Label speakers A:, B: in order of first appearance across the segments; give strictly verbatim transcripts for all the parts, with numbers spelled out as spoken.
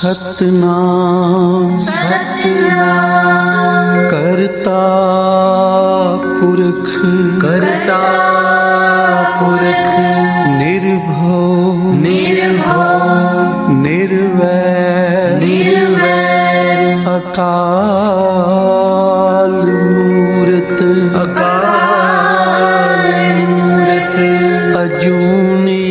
A: सतनाम
B: सतनाम
A: करता पुरख
B: करता पुरख
A: निर्भव
B: निर्भव
A: निर्वैर
B: निर्वैर
A: अकाल मूरत
B: अकाल मूरत
A: अजूनी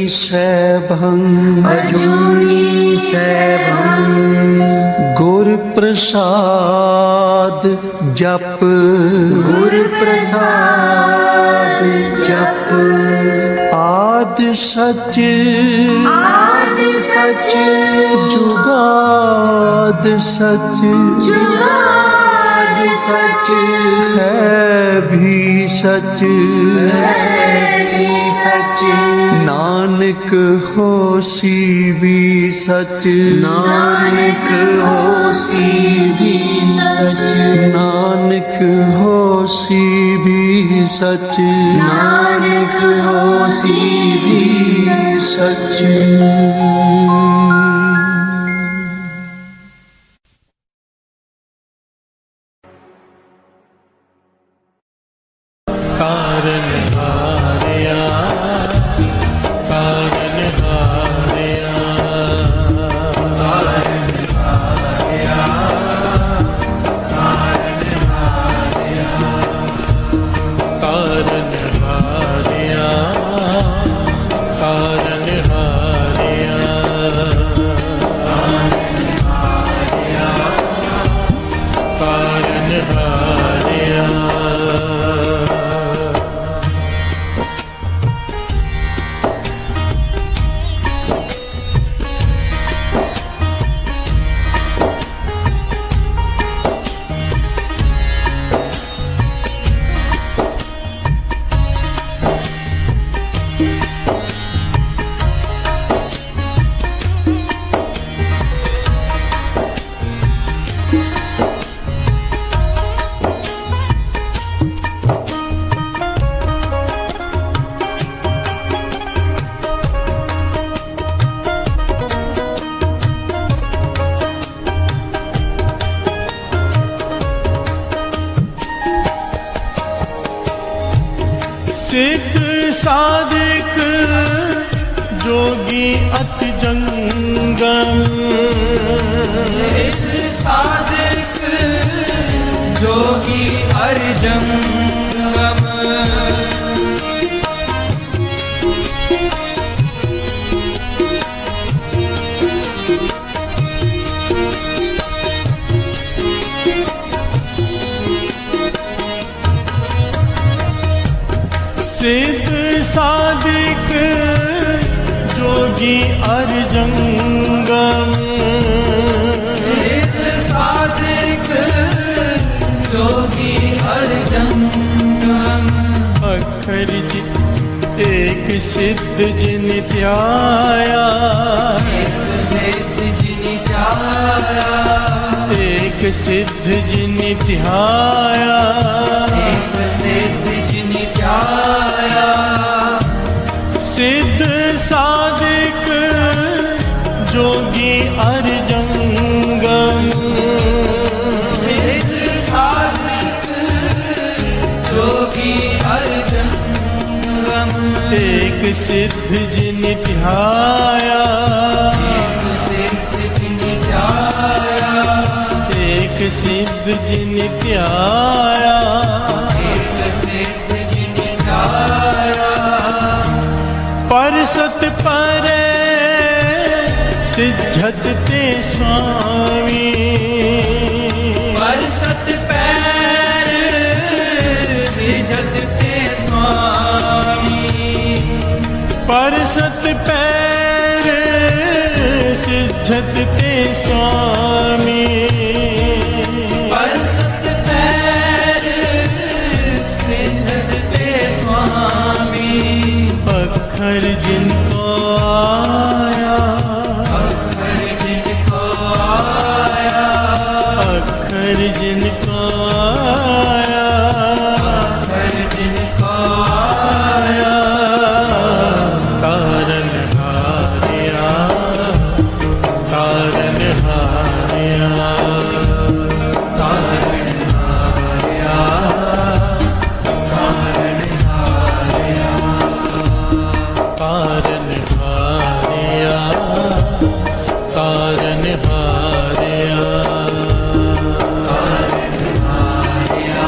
A: सैभं
B: अजूनी सैभं
A: गुर प्रसाद जप
B: गुर प्रसाद जप
A: आद सच
B: आद सच
A: जुगाद सच
B: जुगाद सच
A: है भी सच
B: है भी सच
A: नानक होसी भी सच
B: नानक होसी भी सच
A: नानक होसी भी सच
B: नानक होसी भी
A: सच।
C: कारण हारया कारण हारया कारण हारया कारण हारया कारण हारया कारण हारया कारण हारया सिद्ध साधिक जोगी अति जंगम
B: सिद्ध साधिक जोगी अर्जंगम
C: सिद्ध साधिक जोगी अर्जंगम
B: सिद्ध साधिक जोगी अर्जंगम
C: अखर जित एक सिद्ध जिन त्याया
B: एक सिद्ध जिन त्याया
C: एक सिद्ध जिन त्याया
B: एक सिद्ध जिन त्याया
C: सिद्ध साधिक जोगी अर्जंगम
B: सिद्ध साधिक जोगी अर्जंगम
C: एक सिद्ध जिन ध्याया
B: एक सिद्ध जिन त्याया
C: एक सिद्ध जिन त्याया
B: एक सिद्ध जिन त्याया
C: पर सत परे सिद्धत ते स्वामी
B: पर सत पैर सिद्धत ते स्वामी
C: पर सत पैर सिद्धत ते स्वामी
B: पर सत पैर सिद्धत ते स्वामी
C: अखर जिनको आया
B: अखर जिनको आया
C: अखर जिनको आया
B: अखर जिनको आया
C: कारण हारया कारण हारिया,
B: तारण हारिया, तारण हारिया,
C: तारण हारिया, तारण हारिया,
B: तारण हारिया,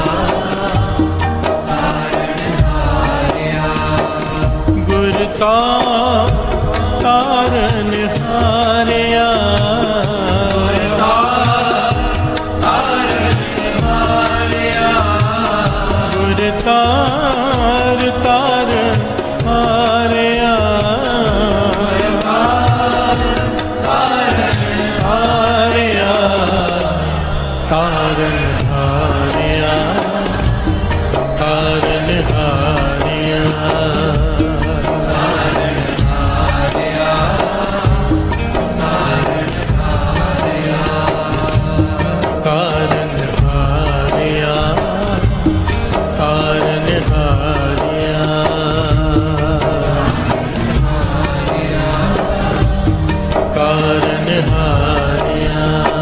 B: तारण हारिया,
C: गुर तारण हारिया, गुर तार तारण हारिया, हारिया, तारण हारिया, तारण हारिया, तारण हारिया, तारण हारिया, तारण हारिया।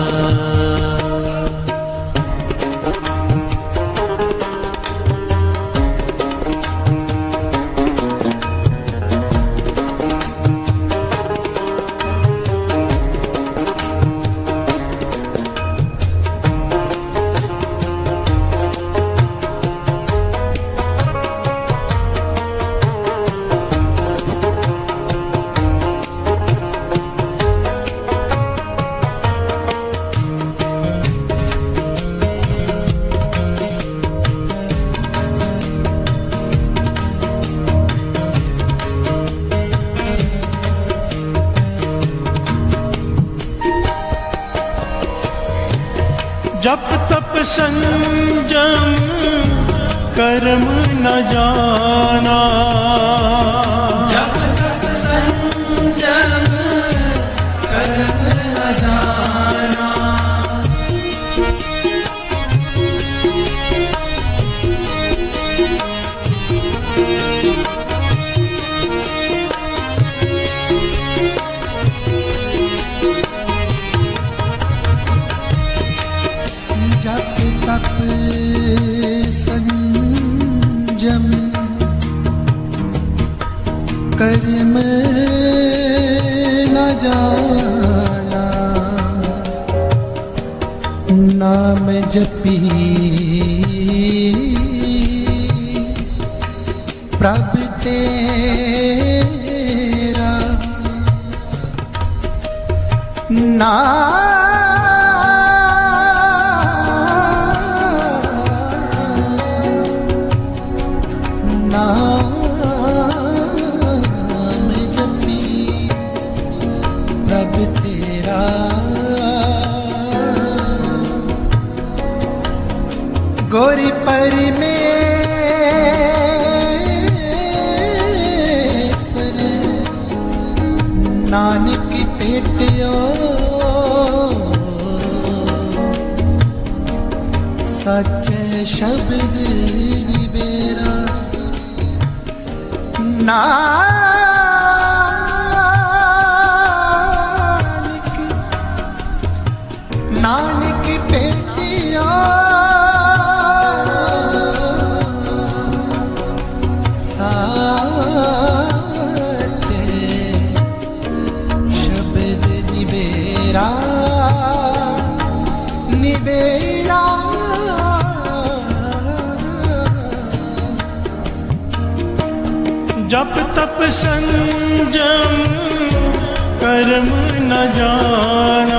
C: जप तप संजम कर्म न जाना,
B: जप तप संजम कर्म न जाना,
A: जप तप संजम कर्म न जाना, नाम जपी प्रभु तेरा, नाम जपी प्रभु तेरा, गौरी परमेश्वर नानक पेटियो, सच शब्द निबेरा, नानक नानक पेटिया, सच शब्द निबेरा, निबेरा
C: जप तप संजम कर्म न जाना,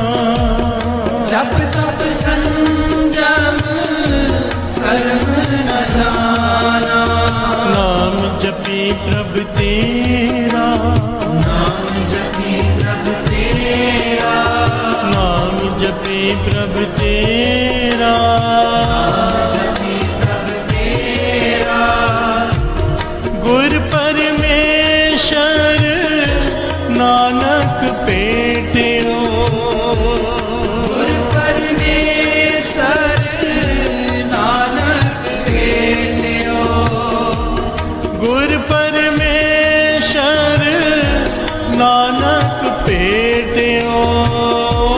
B: जप तप संजम कर्म न जाना,
C: नाम जपी प्रभु तेरा,
B: नाम जपी प्रभु तेरा,
C: नाम जपी प्रभु तेरा,
B: जपी प्रभु तेरा,
C: गुर परमेश्वर नानक पेटियो,
B: गुर परमेश्वर नानक पेटियो,
C: गुर परमेश्वर नानक पेटियो,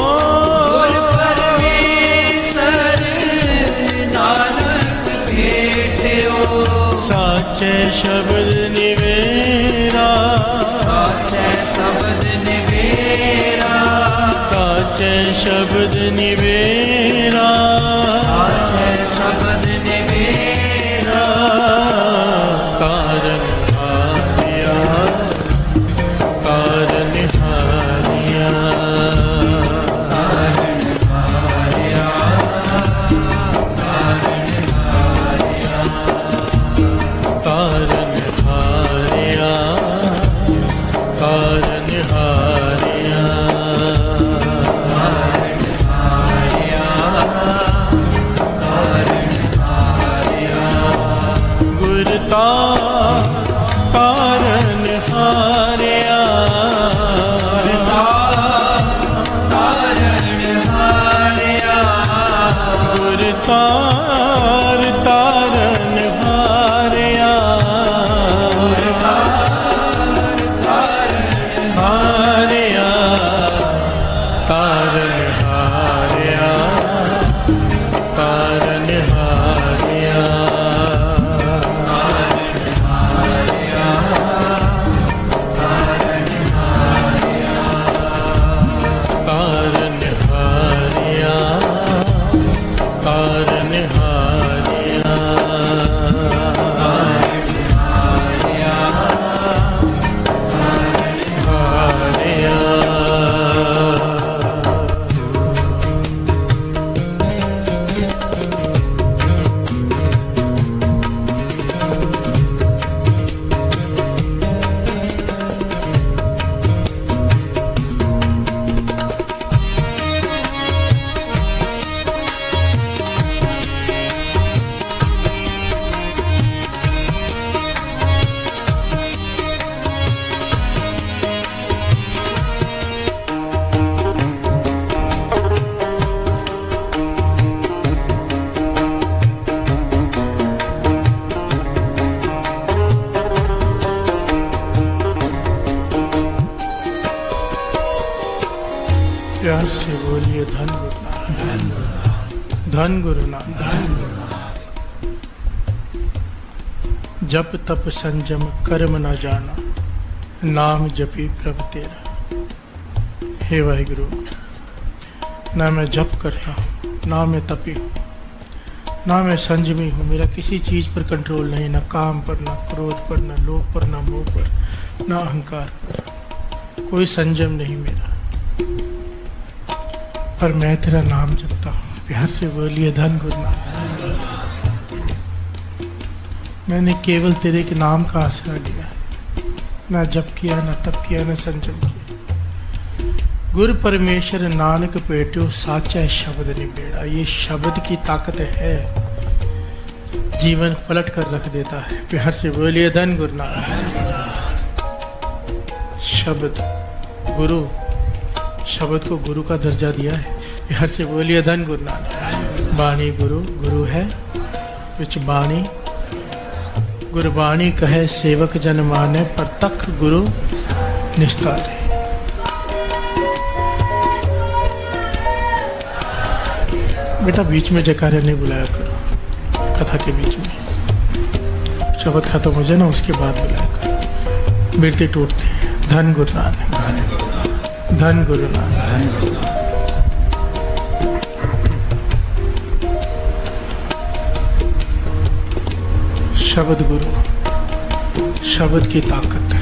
C: साचे शब्द निवेरा,
B: साचे शब्द निवेरा,
C: कारण हारिया, कारण हारिया,
B: कारण हारिया, कारण हारिया,
C: कारण हारिया, कारण हारिया, गुरता कारण हारिया,
B: कारण हारिया,
C: गुरतार तारन हारिया, हारिया, तारन हारिया, तारन हारिया, तारन हारिया, तारन हारिया, हारिया। प्यार से बोलिए धन गुरु नानक, धन गुरु नानक। जप तप संजम कर्म न जाना, नाम जपी प्रभु तेरा। हे वाहिगुरु, ना मैं जप करता हूँ, ना मैं तपी हूँ, ना मैं संजमी हूँ। मेरा किसी चीज पर कंट्रोल नहीं, ना काम पर, ना क्रोध पर, ना लोभ पर, ना मोह पर, ना अहंकार पर। कोई संजम नहीं मेरा, पर मैं तेरा नाम जपता हूँ। प्यार से बोलिए धन गुरु नानक। मैंने केवल तेरे के नाम का आसरा लिया है, ना जप किया, ना तप किया, ना संजम किया। गुरु परमेश्वर नानक पेट्यो साचा शब्द निबेड़ा। ये शब्द की ताकत है, जीवन पलट कर रख देता है। प्यार से बोलिए धन गुरु नानक। शब्द गुरु, शब्द को गुरु का दर्जा दिया है। हर से बोलिए धन गुरु नानक। बाणी गुरु, गुरु है विच बाणी, गुरबाणी कहे सेवक जन माने, प्रतख गुरु निस्तारे। बेटा बीच में जयकारे नहीं बुलाया करो, कथा के बीच में। शब्द खत्म हो जाए ना उसके बाद बुलाया करो, बिरते टूटते। धन गुरु नानक, धन गुरु नानक। शब्द गुरु, शब्द की ताकत।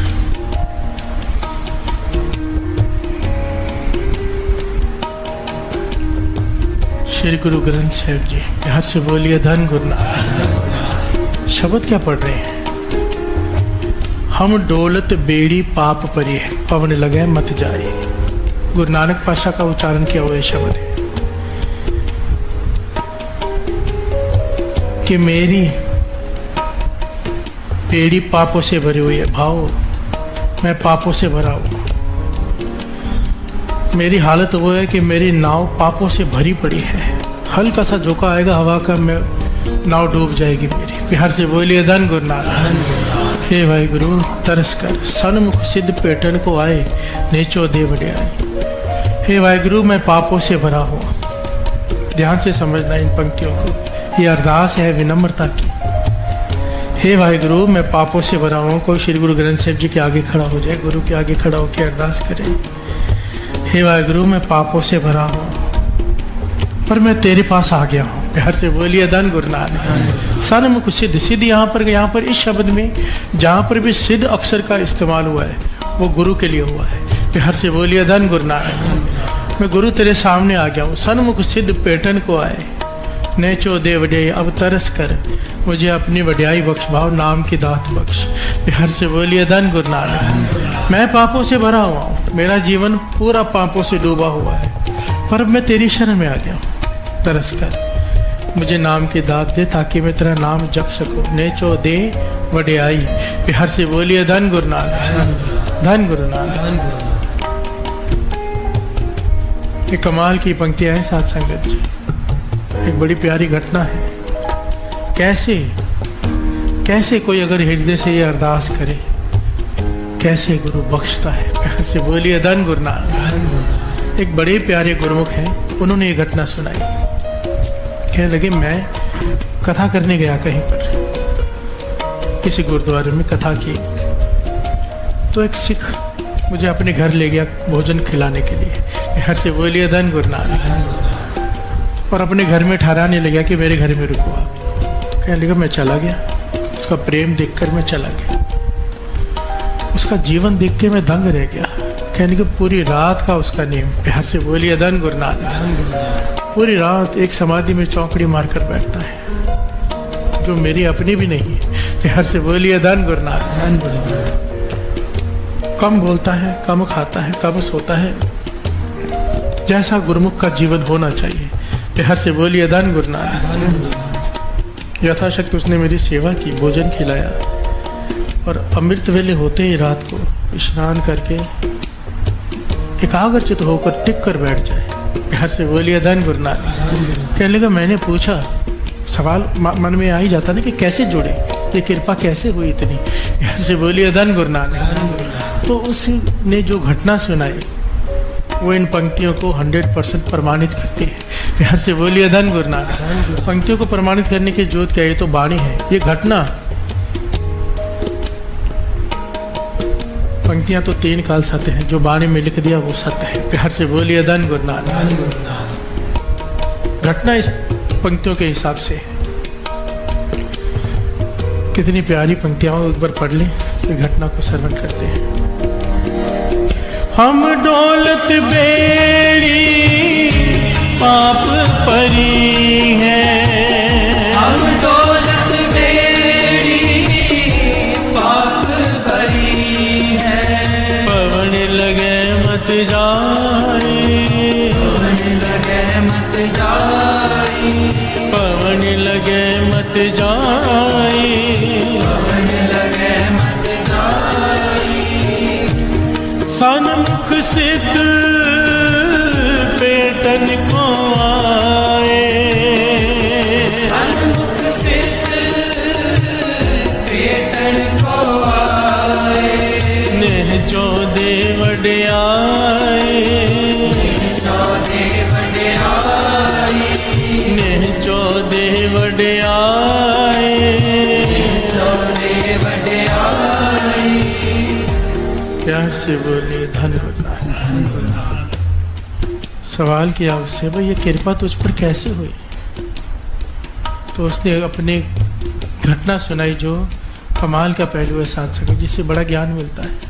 C: श्री गुरु ग्रंथ साहिब जी, प्यार से बोलिए धन गुरु नानक। शब्द क्या पढ़ रहे हैं? हम डोलत बेड़ी पाप परी है, पवन लगे मत जाए। गुरु नानक पाशा का उच्चारण किया हुआ शब्द है कि मेरी बेड़ी पापों से भरी हुई है। भाव, मैं पापों से भरा हूं। मेरी हालत वो है कि मेरी नाव पापों से भरी पड़ी है। हल्का सा झोंका आएगा हवा का, मैं नाव डूब जाएगी मेरी। प्यार से बोलिए धन गुरु नानक। हे भाई गुरु, तरस कर सन्मुख सिद्ध पेटन को आए, नेचो दे वड्याई। हे भाई गुरु, मैं पापों से भरा हूँ। ध्यान से समझना इन पंक्तियों को, ये अरदास है विनम्रता की। हे भाई गुरु, मैं पापों से भरा हूँ। कोई श्री गुरु ग्रंथ साहिब जी के आगे खड़ा हो जाए, गुरु के आगे खड़ा होकर अरदास करे। हे वाहिगुरु, मैं पापों से भरा हूँ पर मैं तेरे पास आ गया हूँ। प्यार से बोलिए धन गुरु नानक। सन्मुख सिद्ध, सिद्ध यहाँ पर यहाँ पर इस शब्द में जहाँ पर भी सिद्ध अक्षर का इस्तेमाल हुआ है वो गुरु के लिए हुआ है। प्यार से बोलिए धन गुरु नानक। मैं गुरु तेरे सामने आ गया हूँ। सन्मुख सिद्ध पेटन को आए, नेचो दे वड्याई, अब तरस कर मुझे अपनी वड्याई बख्श, भाव नाम की दात बख्श। प्यार से बोलिए धन गुरु नानक। मैं पापों से भरा हुआ हूँ, मेरा जीवन पूरा पापों से डूबा हुआ है, पर अब मैं तेरी शरण में आ गया हूँ। तरस कर मुझे नाम की दात दे ताकि मैं तेरा नाम जप सकूं। नेचो दे वड्याई। प्यार से बोलिए धन गुरु नानक, धन गुरु नानक। ये कमाल की पंक्तियां हैं साथ संगत जी। एक बड़ी प्यारी घटना है। कैसे कैसे कोई अगर हृदय से ये अरदास करे, कैसे गुरु बख्शता है। प्यार से बोलिए धन गुरु नानक। एक बड़े प्यारे गुरुमुख हैं, उन्होंने ये घटना सुनाई। कहने लगे, मैं कथा करने गया कहीं पर, किसी गुरुद्वारे में कथा की, तो एक सिख मुझे अपने घर ले गया भोजन खिलाने के लिए। घर से बोलिए धन गुरु नानक। और अपने घर में ठहराने लगा कि मेरे घर में रुको आप। तो कहने लगा, मैं चला गया। उसका प्रेम देखकर मैं चला गया, उसका जीवन देख के मैं दंग रह गया। कहने लगे, पूरी रात का उसका नेम। प्यार से बोलिए धन गुरु नानक। पूरी रात एक समाधि में चौकड़ी मारकर बैठता है, जो मेरी अपनी भी नहीं है। प्यार से बोलिए धन गुरु नानक। कम बोलता है, कम खाता है, कम सोता है, जैसा गुरुमुख का जीवन होना चाहिए। प्यार से बोलिए धन गुरु नानक। यथाशक्ति उसने मेरी सेवा की, भोजन खिलाया, और अमृत वेले होते ही रात को स्नान करके एकाग्रचित होकर टिक कर बैठ जाए। प्यार से बोलिए धन गुरु नानक। कहने लगा, मैंने पूछा, सवाल मन में आ ही जाता ना कि कैसे जुड़े, ये कृपा कैसे हुई इतनी। प्यार से बोलिए धन गुरु नानक। तो उसने जो घटना सुनाई वो इन पंक्तियों को हंड्रेड परसेंट प्रमाणित करती है। प्यार से बोलिए धन गुरु नानक। पंक्तियों को प्रमाणित करने की जरूरत क्या है, ये तो वाणी है, ये घटना। पंक्तियां तो तीन काल सत्य हैं, जो वाणी में लिख दिया वो सत्य है। प्यार से बोलिए धन गुरु नानक। घटना इस पंक्तियों के हिसाब से है। कितनी प्यारी पंक्तियां, एक बार पढ़ लें फिर घटना को श्रवण करते हैं। हम दौलत बेड़ी पाप परी है,
B: हम दौलत बेड़ी पाप भरी है।
C: पवन लगे मत जाए,
B: पवन लगे मत जाए,
C: पवन लगे मत जाए,
B: पवन लगे मत जाए।
C: सन्मुख सिद्ध पेटन को आए,
B: सन्मुख सिद्ध पेटन को आए।
C: नेह जो दे वड्याई,
B: जो दे वड्याई,
C: नेह जो दे वड्याई,
B: जो दे वड्याई।
C: प्यार से बोले धन गुरु नानक। सवाल किया उससे, भाई ये कृपा तुझ पर कैसे हुई। तो उसने अपनी घटना सुनाई, जो कमाल का पहलू है साथ संगत, जिससे बड़ा ज्ञान मिलता है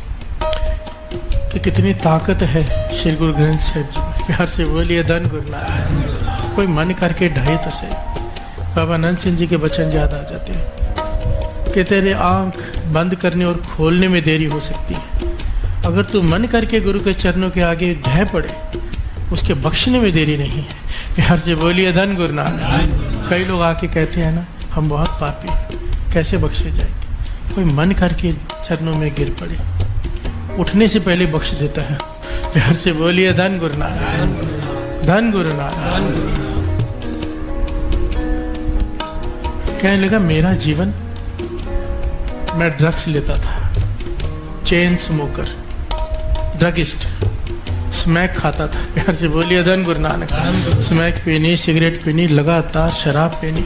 C: कि कितनी ताकत है श्री गुरु ग्रंथ साहिब जी में। प्यार से बोलिए धन गुरु नानक। कोई मन करके ढाई तो सही। बाबा नंद सिंह जी के वचन याद आ जाते हैं कि तेरे आंख बंद करने और खोलने में देरी हो सकती है, अगर तू मन करके गुरु के चरणों के आगे ढह पड़े, उसके बख्शने में देरी नहीं है। प्यार से बोलिए धन गुरु नानक। कई लोग आके कहते हैं ना, हम बहुत पापी, कैसे बख्शे जाएंगे। कोई मन करके चरणों में गिर पड़े, उठने से पहले बख्श देता है। प्यार से बोलिए धन गुरु नानक, धन गुरु नानक। कहने लगा, मेरा जीवन, मैं ड्रग्स लेता था, चेन स्मोकर, ड्रगिस्ट, स्मैक खाता था। प्यार से बोलिए धन गुरु नानक। स्मैक पीनी, सिगरेट पीनी, लगातार शराब पीनी।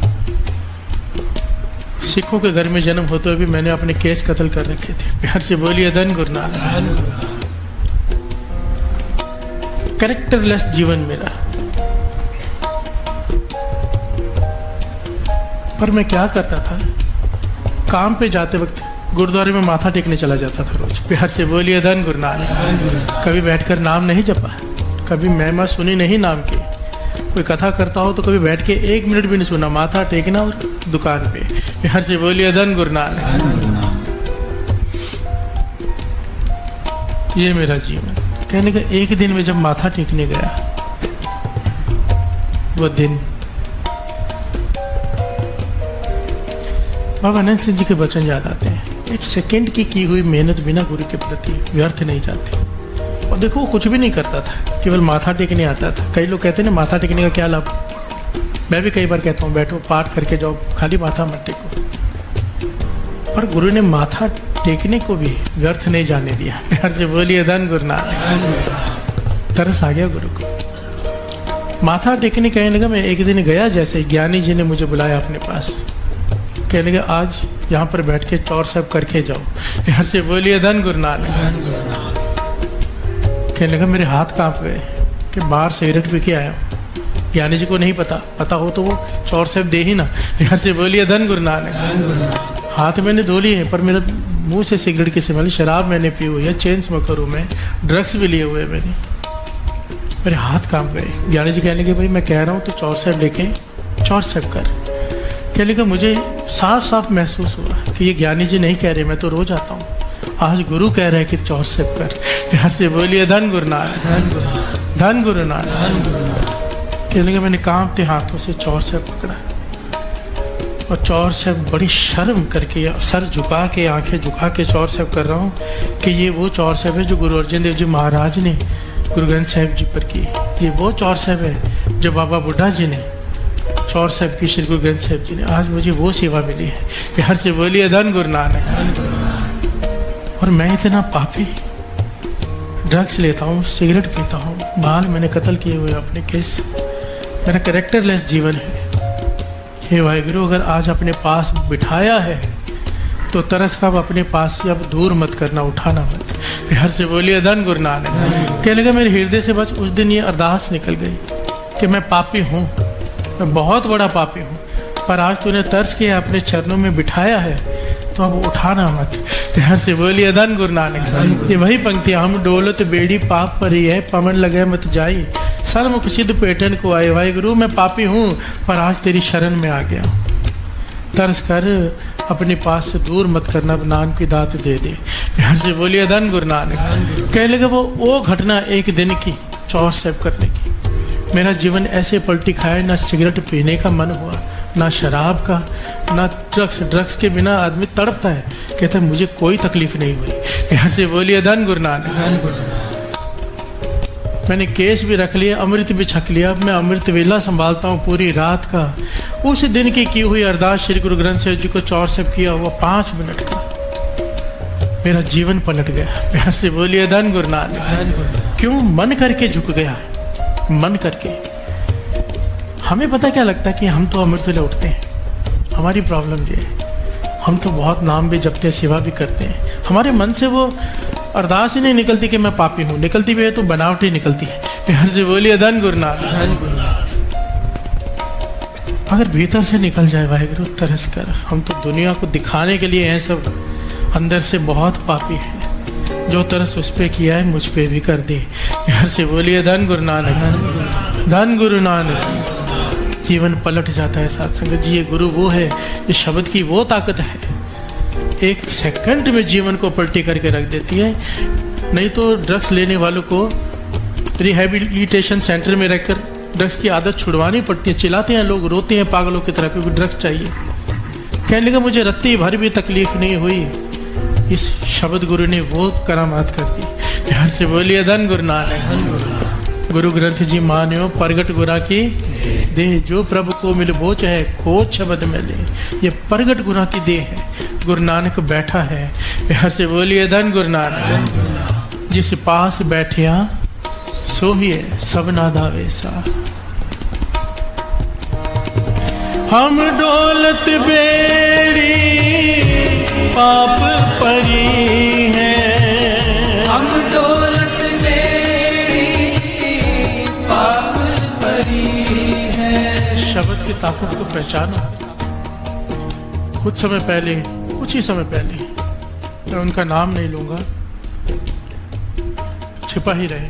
C: सिखों के घर में जन्म होते हुए भी मैंने अपने केस कत्ल कर रखे थे। प्यार से बोलिए धन गुरु नानक। कैरेक्टरलेस जीवन मेरा। पर मैं क्या करता था, काम पे जाते वक्त गुरुद्वारे में माथा टेकने चला जाता था रोज। प्यार से बोलिए धन गुरु नानक। कभी बैठकर नाम नहीं जपा, कभी महिमा सुनी नहीं नाम की। कोई कथा करता हो तो कभी बैठ के एक मिनट भी नहीं सुना, माथा टेकना और दुकान पे। प्यार से बोलिए धन गुरु नानक। ये मेरा जीवन। कहने का एक दिन में जब माथा टेकने गया, वो दिन बाबा अनंत सिंह जी के वचन याद आते हैं, एक सेकंड की की हुई मेहनत बिना गुरु के प्रति व्यर्थ नहीं जाती। और देखो वो कुछ भी नहीं करता था, केवल माथा टेकने आता था। कई लोग कहते हैं ना माथा टेकने का क्या लाभ। मैं भी कई बार कहता हूँ बैठो पाठ करके जाओ, खाली माथा मत टेको। पर गुरु ने माथा टेकने को भी व्यर्थ नहीं जाने दिया। प्यार से बोलिए धन गुरु नानक। तरस आ गया गुरु को। माथा टेकने कहने लगा, मैं एक दिन गया, जैसे ज्ञानी जी ने मुझे बुलाया अपने पास, कहने लगा आज यहाँ पर बैठ के चौर सब करके जाओ। प्यार से बोलिए धन गुरु नानक। कहने लगा मेरे हाथ कांप गए कि बाहर सिगरेट पी के आया। ज्ञानी जी को नहीं पता, पता हो तो वो चौर सब दे ही ना। प्यार से बोलिए धन गुरु नानक। हाथ मैंने धो लिए हैं, पर मेरे मुंह से सिगरेट की स्मेल, शराब मैंने पी हुई है, चेन स्मोकर हूँ मैं, ड्रग्स भी लिए हुए मैंने, मेरे हाथ कांप गए। ज्ञानी जी कहने लगे भाई मैं कह रहा हूँ तो चौर साहब लेके चौर साहब कर। कहने लगा मुझे साफ साफ महसूस हुआ कि ये ज्ञानी जी नहीं कह रहे, मैं तो रोज आता हूँ, आज गुरु कह रहे हैं कि चौर साहब कर। प्यार से बोलिए धन गुरु नानक। धन गुरु नानक। कहने लगा मैंने कांपते हाथों से चौर साहब पकड़ा और चौर साहब बड़ी शर्म करके सर झुका के आंखें झुका के चौर साहब कर रहा हूँ कि ये वो चौर साहब है जो गुरु अर्जन देव जी महाराज ने गुरु ग्रंथ साहिब जी पर की। ये वो चौर साहब है जो बाबा बुड्ढा जी ने चौर साहब की, श्री गुरु ग्रंथ साहिब जी ने। आज मुझे वो सेवा मिली है। प्यार से बोलिए धन गुरु नानक। और मैं इतना पापी, ड्रग्स लेता हूँ, सिगरेट पीता हूँ, बाल मैंने कत्ल किए हुए अपने केस, मेरा कैरेक्टरलेस जीवन है। हे वाहिगुरु, अगर आज अपने पास बिठाया है तो तरस का अपने पास से अब दूर मत करना, उठाना मत। प्यार से बोलिए धन गुरु नानक। कहने लगा मेरे हृदय से बस उस दिन ये अरदास निकल गई कि मैं पापी हूँ, मैं बहुत बड़ा पापी हूँ, पर आज तूने तरस किया, अपने चरणों में बिठाया है तो अब उठाना मत। प्यार से बोलिए धन गुरु नानक। ये वही पंक्तियाँ, हम डोलत बेड़ी पाप पर ही है, पवन लगे मत जाई, सर्वमुख सिद्ध पेटन को आए। वाहिगुरु मैं पापी हूँ पर आज तेरी शरण में आ गया, तरस कर अपने पास से दूर मत करना, नाम की दात दे दे। प्यार से बोलिए धन गुरु नानक। कहने लगे वो वो घटना एक दिन की चौर साहब करने की, मेरा जीवन ऐसे पलटी खाया, ना सिगरेट पीने का मन हुआ, ना शराब का, ना ड्रग्स। ड्रग्स के बिना आदमी तड़पता है, कहता है मुझे कोई तकलीफ नहीं हुई। प्यार से बोलिए धन गुरु नानक। मैंने केस भी रख लिया, अमृत भी छक लिया, अब मैं अमृत वेला संभालता हूँ पूरी रात का। उस दिन की की हुई अरदास श्री गुरु ग्रंथ साहिब जी को चौर साहब किया हुआ पाँच मिनट का, मेरा जीवन पलट गया। प्यार से बोलिए धन गुरु नानक। क्यों? मन करके झुक गया, मन करके। हमें पता क्या लगता है कि हम तो अमृत वेला उठते हैं, हमारी प्रॉब्लम ये है, हम तो बहुत नाम भी जपते हैं, सेवा भी करते हैं, हमारे मन से वो अरदास ही नहीं निकलती कि मैं पापी हूँ, निकलती भी है तो बनावटी निकलती है। प्यार से बोलिए धन गुरु नानक। अगर भीतर से निकल जाए वाहिगुरु तरस कर, हम तो दुनिया को दिखाने के लिए हैं सब, अंदर से बहुत पापी है, जो तरस उस पे किया है मुझ पे भी कर दे। प्यार से बोलिए धन गुरु नानक। धन गुरु नानक। जीवन पलट जाता है साथ संगत जी। ये गुरु वो है, इस शब्द की वो ताकत है, एक सेकंड में जीवन को पलटी करके रख देती है। नहीं तो ड्रग्स लेने वालों को रिहैबिलिटेशन सेंटर में रहकर ड्रग्स की आदत छुड़वानी पड़ती है, चिल्लाते हैं लोग, रोते हैं पागलों की तरह क्योंकि ड्रग्स चाहिए। कहने लगा मुझे रत्ती भर भी तकलीफ नहीं हुई, इस शब्द गुरु ने वो करामात कर दी। प्यार से बोलिए धन गुरु नानक। गुरु ग्रंथ जी मान्यो प्रगट गुरा की देह, जो प्रभु को मिल वो चाहे खोज शब्द में ले, ये प्रगट गुरा की देह है, गुरु नानक बैठा है। प्यार से बोलिए धन गुरु नानक। जिस पास बैठिया सो ही है सब नादा वैसा, हम डोलत बेड़ी पाप परी है,
B: हम डोलत बेड़ी
C: शब्द की ताकत को पहचानो। कुछ समय पहले, कुछ ही समय पहले, मैं उनका नाम नहीं लूंगा, छिपा ही रहे,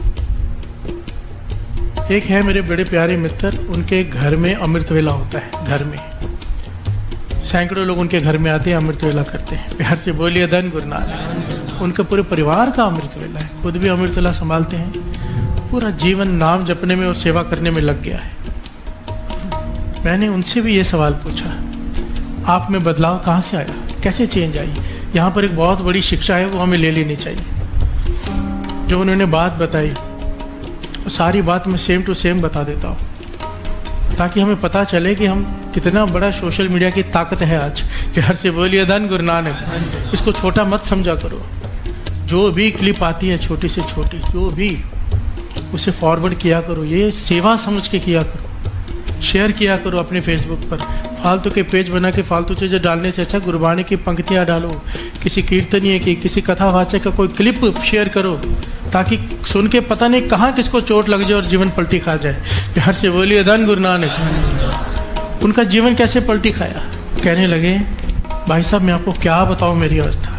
C: एक है मेरे बड़े प्यारे मित्र, उनके घर में अमृत वेला होता है। घर में सैकड़ों लोग उनके घर में आते हैं, अमृत वेला करते हैं। प्यार से बोलिए धन गुरु नानक। उनके पूरे परिवार का अमृत वेला है, खुद भी अमृत वेला संभालते हैं। पूरा जीवन नाम जपने में और सेवा करने में लग गया है। मैंने उनसे भी ये सवाल पूछा, आप में बदलाव कहाँ से आया, कैसे चेंज आई? यहाँ पर एक बहुत बड़ी शिक्षा है, वो हमें ले लेनी चाहिए। जो उन्होंने बात बताई, सारी बात मैं सेम टू सेम बता देता हूँ, ताकि हमें पता चले कि हम कितना बड़ा सोशल मीडिया की ताकत है आज। प्यार से बोलिए धन गुरु नानक। इसको छोटा मत समझा करो। जो भी क्लिप आती है छोटी से छोटी, जो भी, उसे फॉरवर्ड किया करो। ये सेवा समझ के किया करो, शेयर किया करो अपने फेसबुक पर। फालतू के पेज बना के फालतू चीज़ें डालने से अच्छा गुरबाणी की पंक्तियाँ डालो, किसी कीर्तनीय की, किसी कथावाचक का कोई क्लिप शेयर करो, ताकि सुन के पता नहीं कहाँ किसको चोट लग जाए और जीवन पलटी खा जाए। प्यार से बोलिए धन गुरु नानक। उनका जीवन कैसे पलटी खाया? कहने लगे, भाई साहब मैं आपको क्या बताऊँ मेरी अवस्था।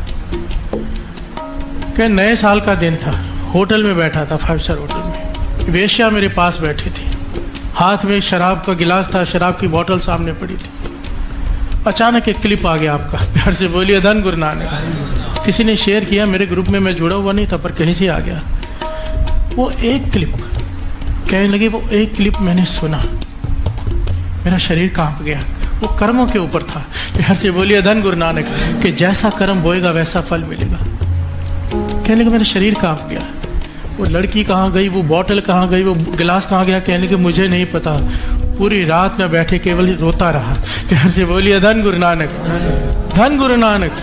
C: कह, नए साल का दिन था, होटल में बैठा था, फाइव स्टार होटल में। वेश्या मेरे पास बैठी थी, हाथ में शराब का गिलास था, शराब की बोतल सामने पड़ी थी। अचानक एक क्लिप आ गया आपका। प्यार से बोलिए धन गुरु नानक। किसी ने शेयर किया, मेरे ग्रुप में मैं जुड़ा हुआ नहीं था, पर कहीं से आ गया वो एक क्लिप। कहने लगे, वो एक क्लिप मैंने सुना, मेरा शरीर कांप गया। वो कर्मों के ऊपर था। प्यार से बोलिए धन गुरु नानक, कि जैसा कर्म बोएगा वैसा फल मिलेगा। कहने लगे, मेरा शरीर कांप गया। वो लड़की कहाँ गई, वो बोतल कहाँ गई, वो गिलास कहाँ गया? कहने लगे, मुझे नहीं पता। पूरी रात में बैठे केवल रोता रहा। प्यार से बोलिए धन गुरु नानक, धन गुरु नानक।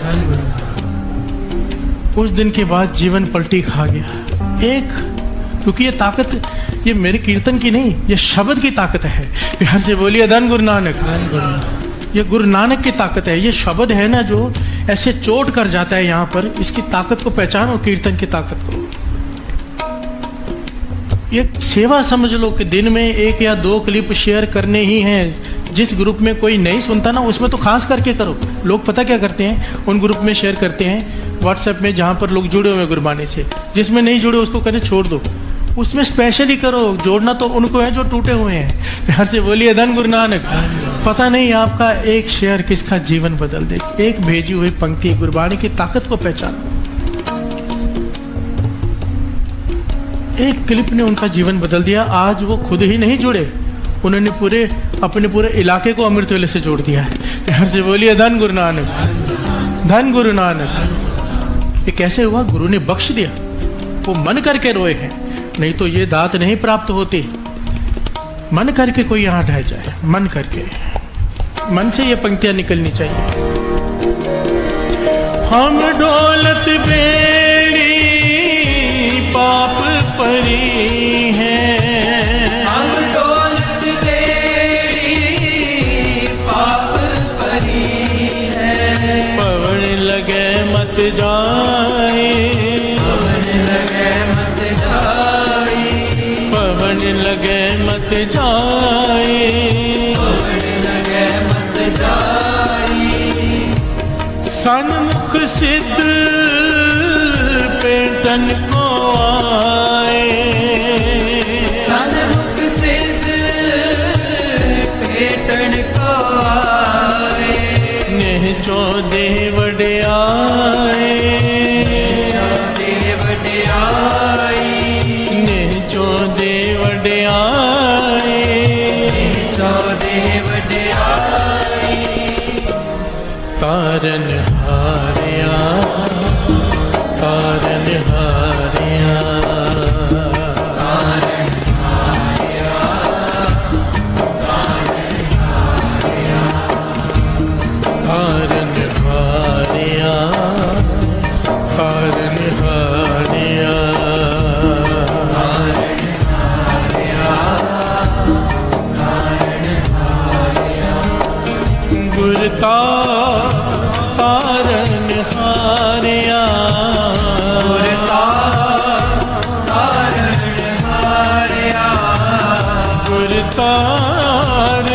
C: उस दिन के बाद जीवन पलटी खा गया। एक, क्योंकि ये ताकत ये मेरे कीर्तन की नहीं, ये शब्द की ताकत है। प्यार से बोलिए धन गुरु नानक। ये गुरु नानक की ताकत है। ये शब्द है ना जो ऐसे चोट कर जाता है यहाँ पर, इसकी ताकत को पहचानो, कीर्तन की ताकत को। ये सेवा समझ लो कि दिन में एक या दो क्लिप शेयर करने ही हैं। जिस ग्रुप में कोई नहीं सुनता ना, उसमें तो खास करके करो। लोग पता क्या करते हैं, उन ग्रुप में शेयर करते हैं व्हाट्सएप में जहाँ पर लोग जुड़े हुए हैं गुरबानी से। जिसमें नहीं जुड़े उसको कहते छोड़ दो, उसमें स्पेशली करो। जोड़ना तो उनको है जो टूटे हुए हैं। प्यार से बोलिए धन गुरु नानक। पता नहीं आपका एक शेयर किसका जीवन बदल दे। एक भेजी हुई पंक्ति, गुरबानी की ताकत को पहचानो। एक क्लिप ने उनका जीवन बदल दिया। आज वो खुद ही नहीं जुड़े, उन्होंने पूरे अपने पूरे इलाके को अमृत वेले से जोड़ दिया है। प्यार से बोलिए धन गुरु नानक, धन गुरु नानक। ये कैसे हुआ? गुरु ने बख्श दिया। वो मन करके रोए हैं, नहीं तो ये दात नहीं प्राप्त होती। मन करके कोई यहाँ ढह जाए, मन करके, मन से ये पंक्तियां निकलनी चाहिए। हम दौलत बेड़ी पाप परी है,
B: हम दौलत बेड़ी पाप परी है।
C: पवन लगे मत जाए,
B: पवन लगे मत जाए,
C: पवन लगे मत जाए,
B: पवन लगे मत जाए।
C: सन्मुख सिद्ध पेटन को आए,
B: सन्मुख सिद्ध पेटन को आए।
C: नेह चौदे वड्याए,
B: चौदे वड्याई,
C: नेह चौदे वड्याए,
B: चौदे वड्याई।
C: तारन हारिया, तारन हारिया, तारन हारिया, तारन हारिया, गुरता तारन हारिया,
B: गुरता तारण हारिया,
C: गुरतारन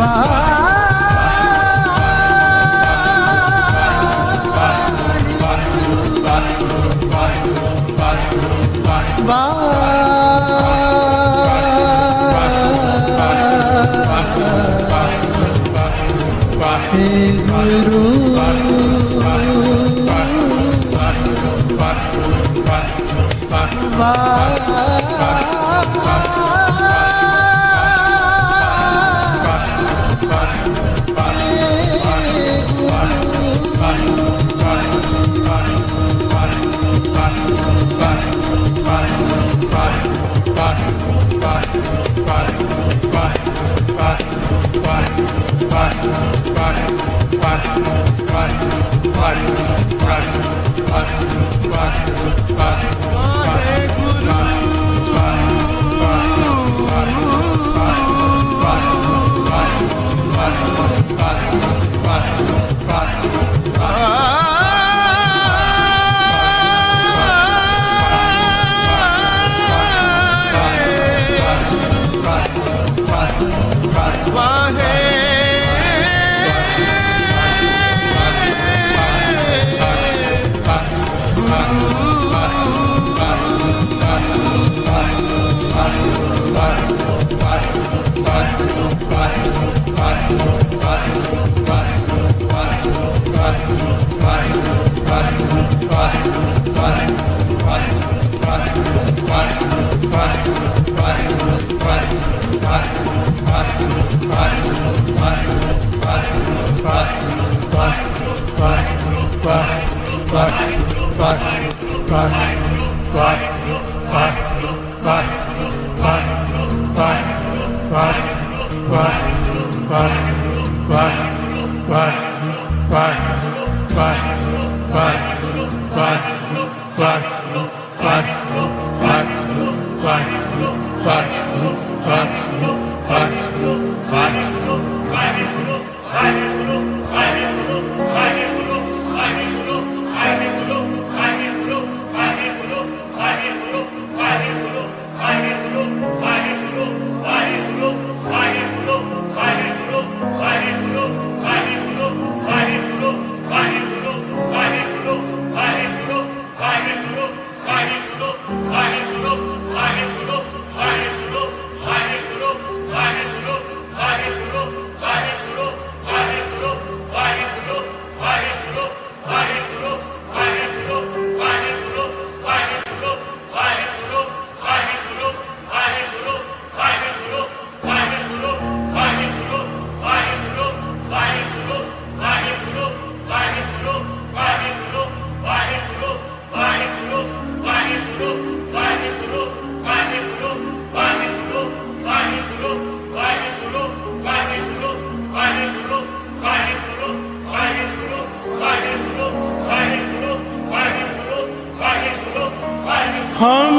C: हम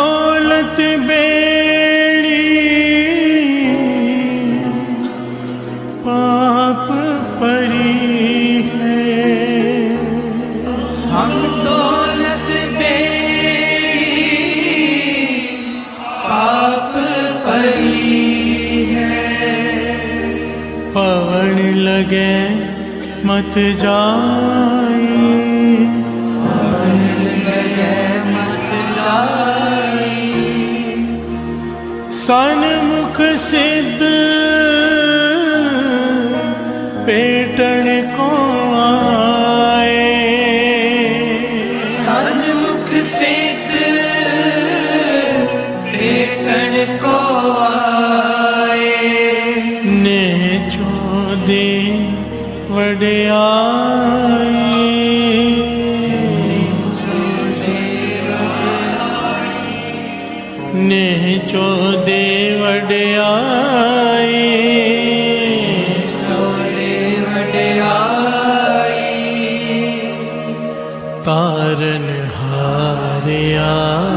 C: डोलत बेड़ी पाप परी है,
B: हम डोलत बेड़ी पाप परी है।
C: पवन लगे मत जाई, सन्मुख सिद्ध पेटन को आए,
B: सन्मुख सिद्ध पेटन को आए।
C: ने चोदे वड्याई, ने चोदे वड्याई,
B: चोदे वड्याई।
C: तारन हारिया,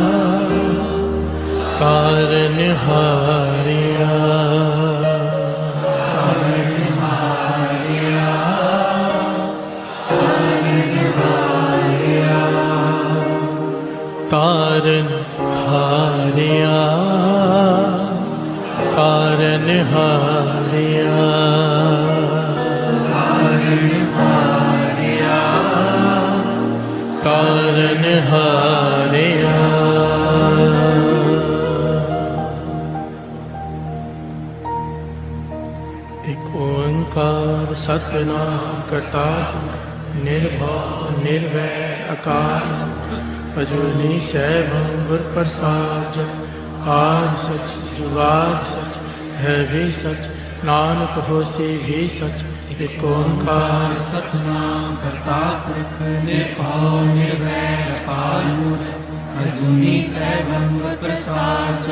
C: तारन हारिया, तारन हारिया, तारन हारिया। तारन हारिया। एक ओंकार सतनाम करता निर्भय निर्वैर अकाल अजूनी सैभं गुर प्रसाद। आज सच जुगाद सच है भी सच नानक होसी भी सच। एक ओंकार
B: सतनाम करता पुरख निर्भय निर्वैर अकाल मूर्त अजूनी सैभं गुर प्रसाद।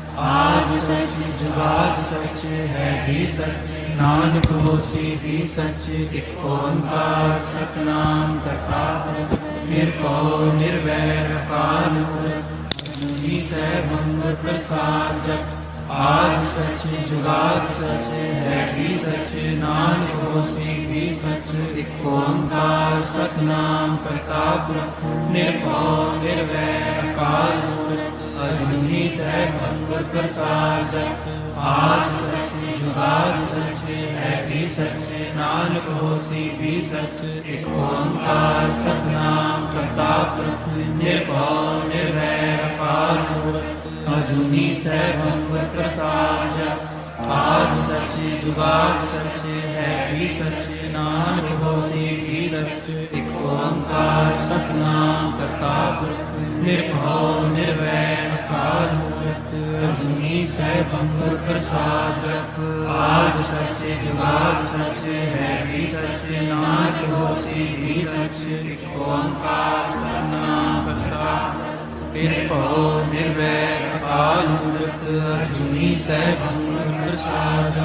B: आज सच जुगाद सच है भी सच नानक होसी भी सच। एक ओंकार सतनाम करता पुरख निर्भय निर्वैर अकाल मूर्त अजूनी सैभं गुर प्रसाद। आज सच जुगाद सच है भी सच नानक होसी भी सच। एक ओंकार सतनाम करता पुरख निर्भय निर्वैर अकाल मूर्त अजूनी सैभं गुर प्रसाद। आज सच जुगाद सच है भी सच नानक होसी भी सच। एक ओंकार सतनाम करता पुरख निर्भय निर्वैर अकाल मूर्त अजूनी सैभं गुर प्रसाद। आज सच जुगाद सच है भी सच नानक होसी भी सच। एक ओंकार सतनाम करता पुरख निर्भय निर्वैर अकाल मूर्त अजूनी सैभं गुर प्रसाद। आज सच जुगाद सच है भी सच नानक होसी भी सच। एक ओंकार सतनाम करता निर्भय निर्वैर अकाल मूर्त अजूनी सैभं गुर प्रसाद।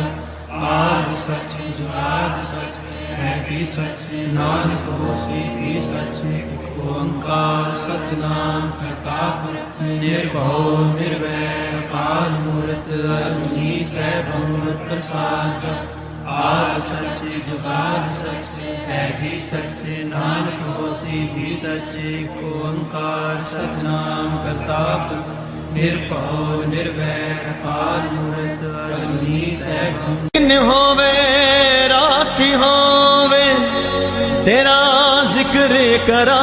B: आज सच जुगाद सच है भी सच नानक होसी भी सच। एक ओंकार सतनाम करता पुरख निर्भय निर्वैर अकाल मूर्त अजूनी सैभं गुर प्रसाद। आज सच जुगाद सच है भी सच नानक होसी भी सच। एक ओंकार सतनाम करता पुरख निर्भय निर्वैर अकाल मूर्त अजूनी सैभं।
D: दिन होवे रात होवे तेरा जिक्र करा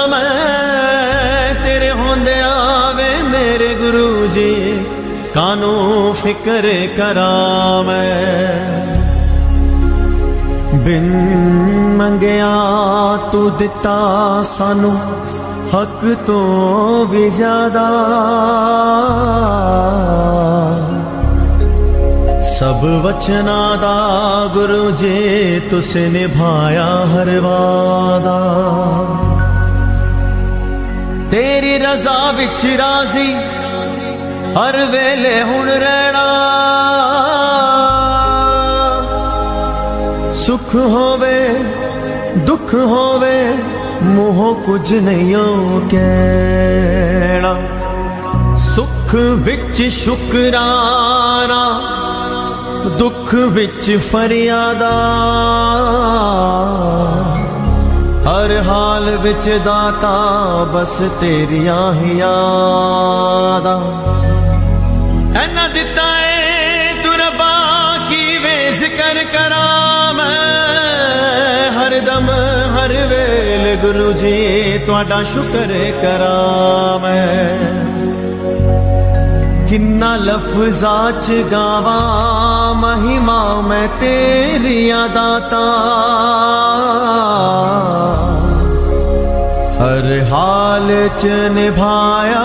D: मैं। तेरे होंदे आवे मेरे गुरु जी कानू फिक्र करा मैं। बिन मंगया तू दिता सानू हक तो भी ज्यादा। सब वचना दा गुरु जी तुसे निभाया हर वादा। तेरी रजा विच राजी हर वेले हुण रहना। सुख होवे दुख होवे मुँहों कुछ नहीं कहना। सुख विच शुकराना दुख विच फरियादा। हर हाल विच दाता बस तेरियां ही यादा। ऐना दिता है तू रबा की वे जिक्र करा मैं। हर दम हर वेल गुरु जी तुहाडा शुक्र करा मैं। किन्ना लफ्ज़ा च गावा महिमा मैं तेरिया दाता। हर हाल च निभाया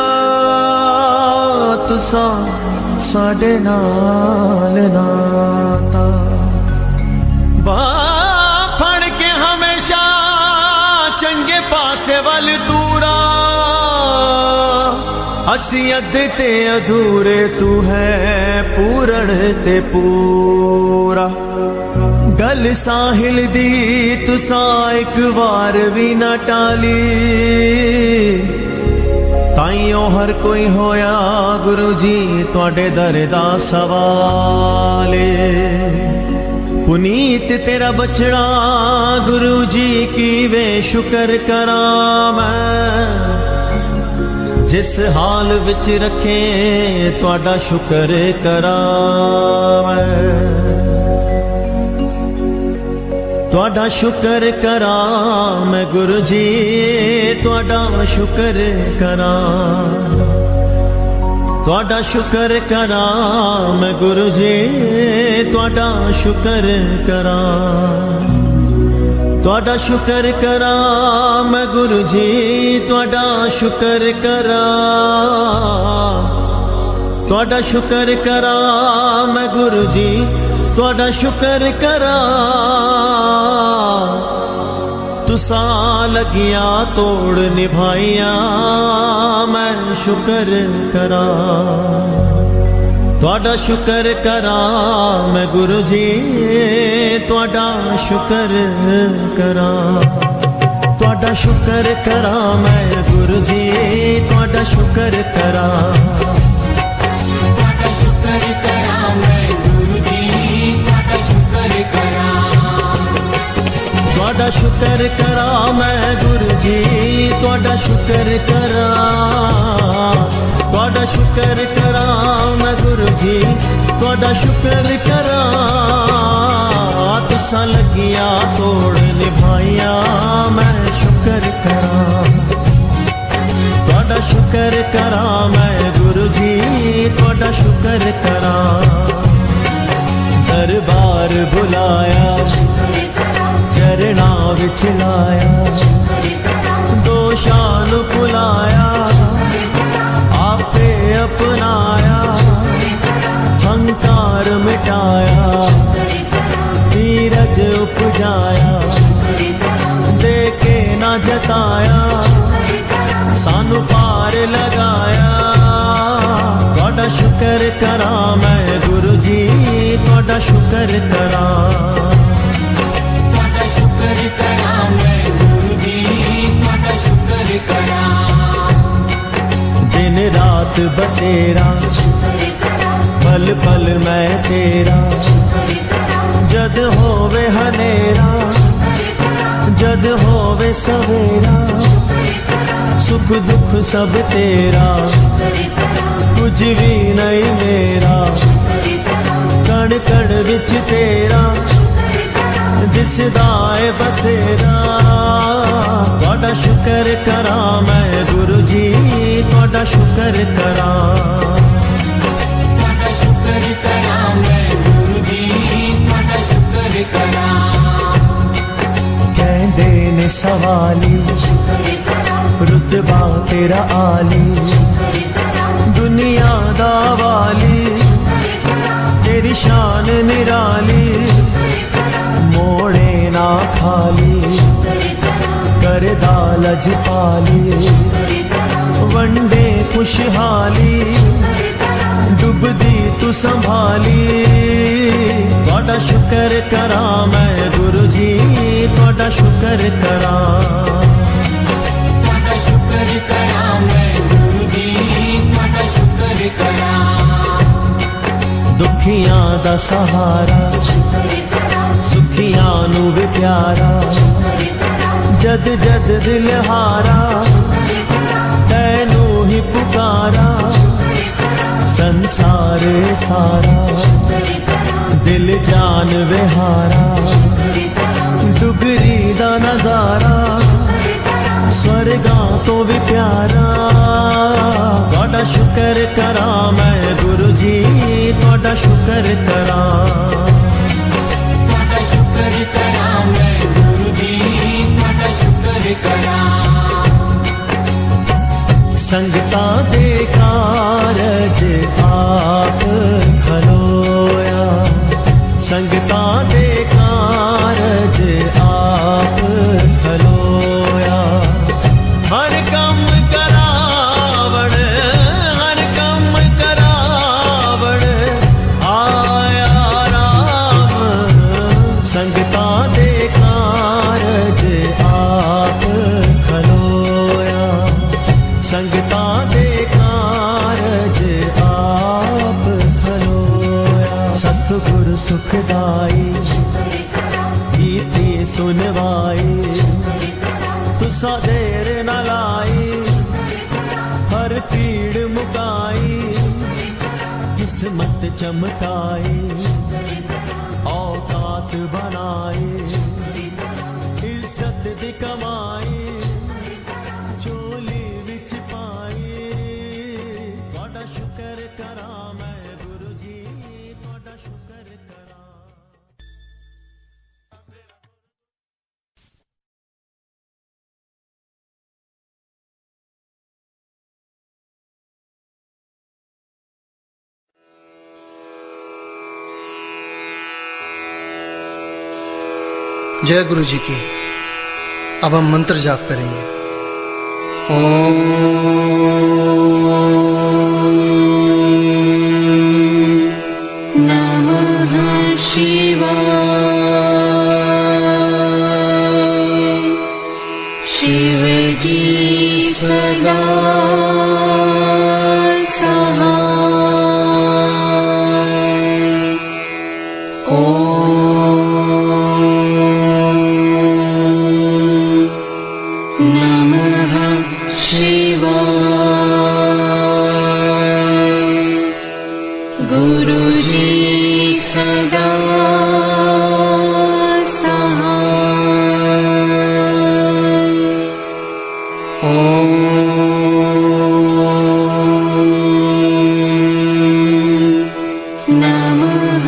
D: तुसा साडे नाल नाता। बाह फड़ के हमेशा चंगे पासे वल दूरा। असी अद्धे ते अधूरे तू है पूरण ते पूरा। गल साहिल दी तुसा एक बार भी न टाली। ताइयों हर कोई होया गुरु जी तुहाडे दर दा सवाले। पुनीत तेरा बचड़ा गुरु जी की वे शुक्र करा मैं। जिस हाल विच रखे तुहाडा शुक्र करा मैं। तुहाडा शुक्र करा मैं गुरु जी, तुहाडा शुक्र करा, तुहाडा शुक्र करा मैं गुरु जी, तुहाडा शुक्र करा, तुहाडा शुक्र करा मैं गुरु जी, तुहाडा शुक्र करा, तुहाडा शुक्र करा मैं गुरु जी, तुहाडा शुक्र करा। तुसा लगिया तोड़ निभाइया मैं शुक्र करा, तुहाडा शुक्र करा मैं गुरु जी, तुहाडा शुक्र करा, तुहाडा शुक्र करा मैं गुरु जी, तुहाडा शुक्र करा,
B: तुहाडा शुक्र करा मैं गुरु जी, तुहाडा शुक्र करा,
D: तुहाडा शुक्र करा मैं गुरु जी, तुहाडा शुक्र करा, तुहाडा शुक्र करा मैं गुरु जी, तुहाडा शुक्र करा। तुसा लगिया तोड़ निभाइया मैं शुक्र करा, तुहाडा शुक्र करा मैं गुरु जी, तुहाडा शुक्र करा। दरबार बुलाया चरणा विच लाया, दोषां नूं भुलाया आपे अपनाया, हंकार मिटाया धीरज उपजाया, दे के ना जताया सानू पार लगाया। तुहाडा शुक्र करा मैं गुरु जी, तुहाडा शुक्र करा,
B: तुहाडा शुक्र करा मैं गुरु जी, तुहाडा शुक्र करा।
D: दिन रात बतेरा पल पल मैं तेरा, जद होवे हनेरा जद होवे सवेरा, सुख दुख सब तेरा कुछ भी नहीं मेरा, कण कण विच तेरा दिसदा है बसेरा। तुहाडा शुक्र करा मैं गुरु जी, तुहाडा शुक्र करा,
B: तुहाडा शुक्र करा मैं गुरु जी, तुहाडा शुक्र करा।
D: कहंदे ने सवाली रुतबा तेरा आली, दुनिया दा वाली तेरी शान निराली, मोड़े ना खाली करदा लजपाली, वंडे खुशहाली डुबदी तू संभाली। तुहाडा शुक्र करा मैं गुरु जी, तुहाडा शुक्र करा,
B: तुहाडा शुक्र करा मैं गुरु जी, तुहाडा शुक्र करा।
D: दुखियां दा सहारा सुखियां नू भी प्यारा, जद जद दिल हारा तैनू ही पुकारा। संसार सारा दिल जान विहारा, डुगरी दा नजारा स्वर्गां तो भी प्यारा। तुहाडा शुक्र करा मैं गुरु जी, तुहाडा शुक्र करा,
B: तुहाडा शुक्र करा मैं गुरु जी, तुहाडा शुक्र करा।
D: संगतां दे कारज आप खलोया, संगतां दे कारज आप खलोया। हर कम करावण हर कम करावण आया राम, संगतां दे कारज आप खलोया, संगतां दे कारज आप खलोया। सतगुर सुखदाई कीती सुनवाई, तुसा देर न लाई हर पीड़ मुकाई, किस्मत चमकाई औकात बनाई। नित दी कमाई झोली विच पाई। तुहाडा शुकर करा मैं गुरु जी, तुहाडा शुकर करा।
A: जय गुरु जी की। अब हम मंत्र जाप करेंगे।
B: ओम नमः शिवाय। शिव जी सदा सहाय। ओम नमः शिवाय। गुरु जी सदा सहाय। ओम नमः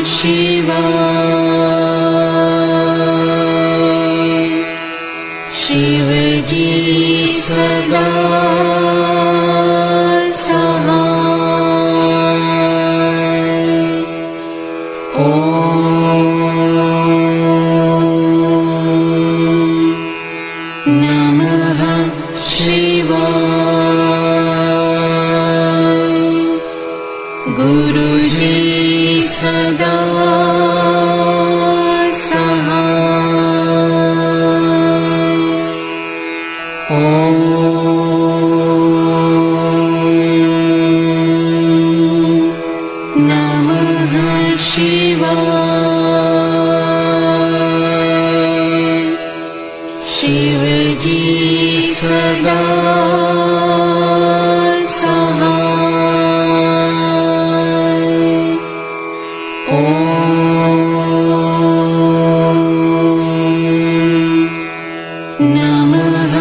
B: शिवाय। शिव जी सदा सहाय। ओम नमः शिवाय। गुरु जी सदा सहाय। ओम नमः शिवाय। शिव जी सदा सहाय। ओम नमः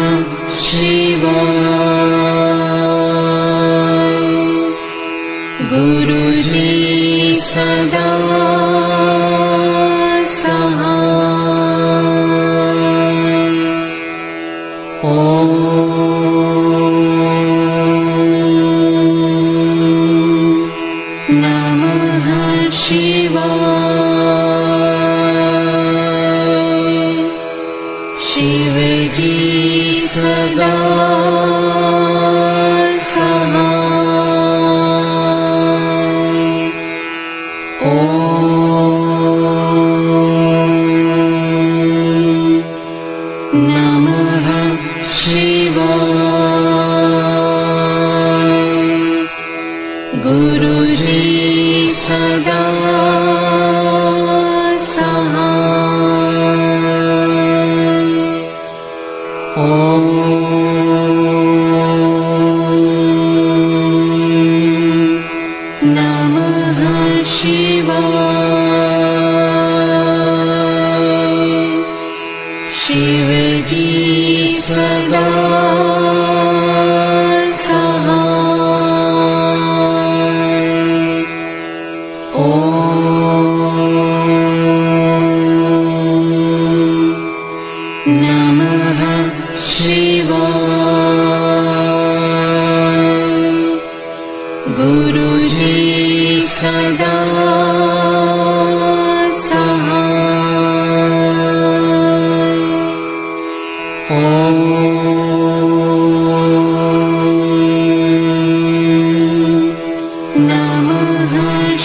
B: शिवाय। गुरु जी सदा सहाय। ओम नमः शिवाय। शिव जी सदा सहाय। ओम नमः शिवाय। गुरु जी सदा सहाय। ओम नमः शिवाय। शिव जी सदा सहाय। ओम नमः शिवाय। गुरु जी सदा सहाय। ओम नमः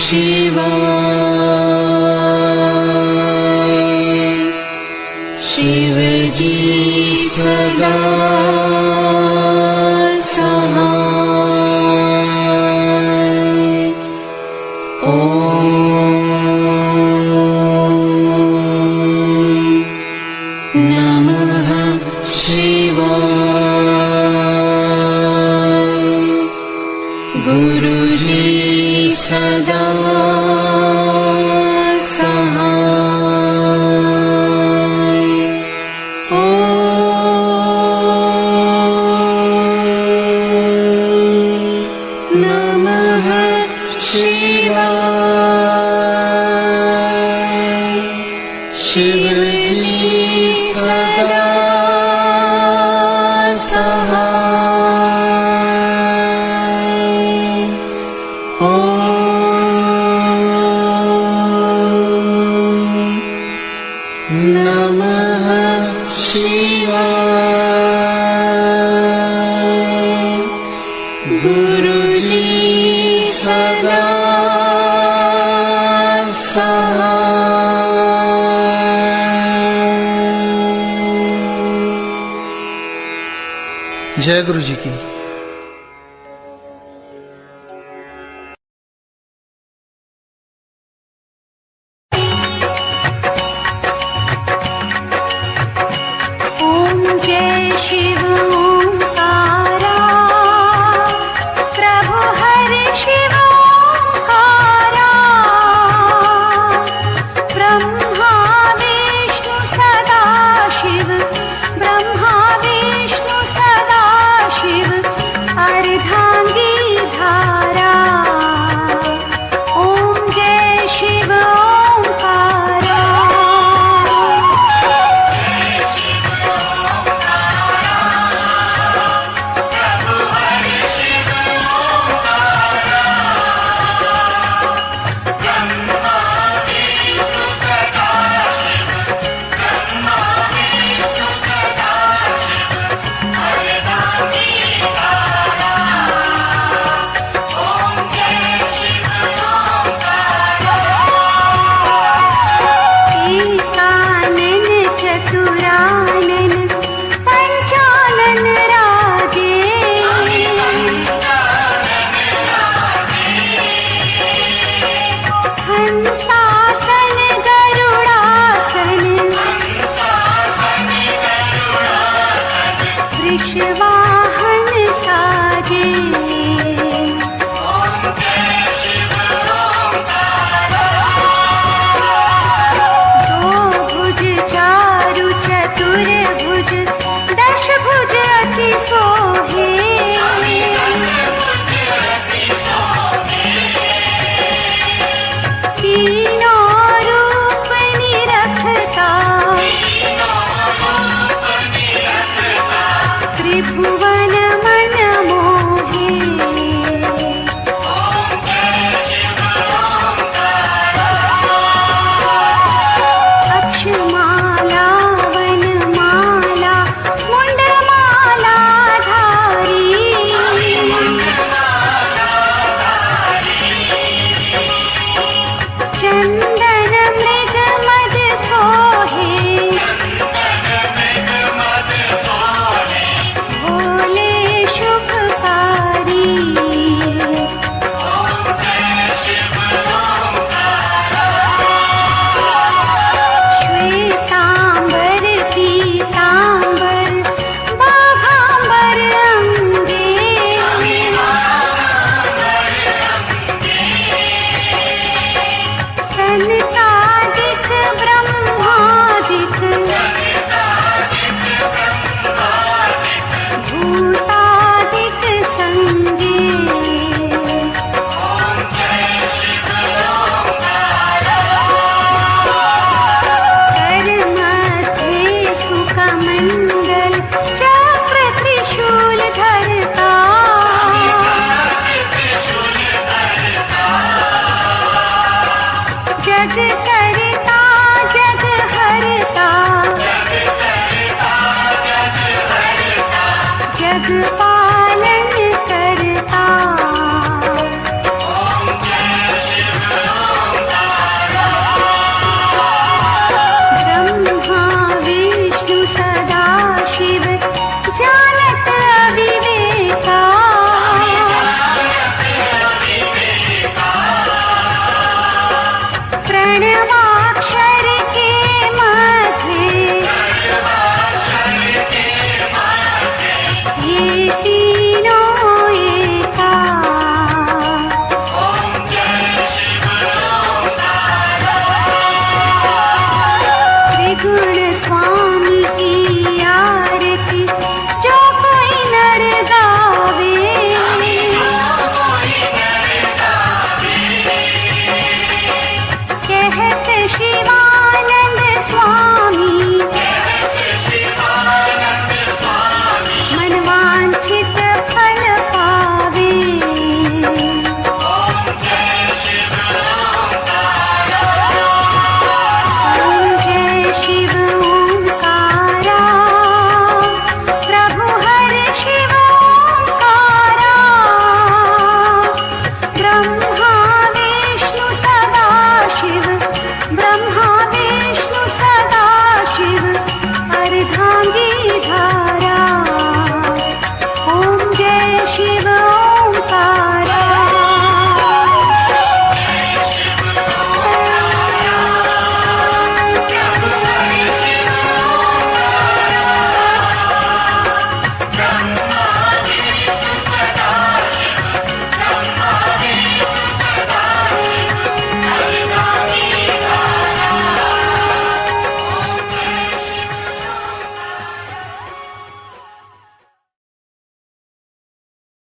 B: शिवाय। शिव जी सदा सहाय। ओम नमः शिवाय। गुरु जी सदा सहाय। ओम
A: शिव जी सदा जय गुरु जी की।
E: जग